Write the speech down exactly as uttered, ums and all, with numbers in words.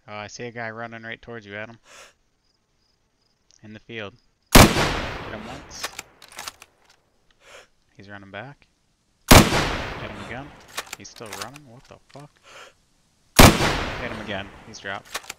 Oh, I see a guy running right towards you, Adam. In the field. Hit him once. He's running back. Hit him again. He's still running? What the fuck? Hit him again. He's dropped.